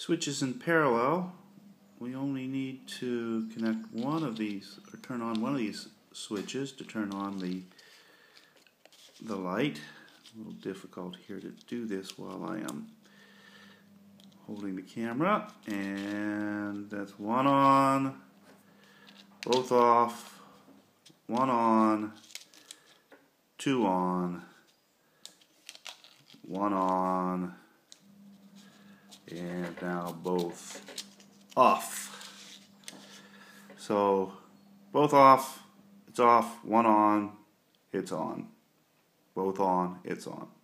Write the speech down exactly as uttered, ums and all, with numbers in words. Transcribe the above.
switches in parallel. We only need to connect one of these, or turn on one of these switches to turn on the the light. A little difficult here to do this while I am holding the camera. And that's one on, both off, one on, two on, one on, and now both off. So both off, it's off, one on, it's on. Both on, it's on.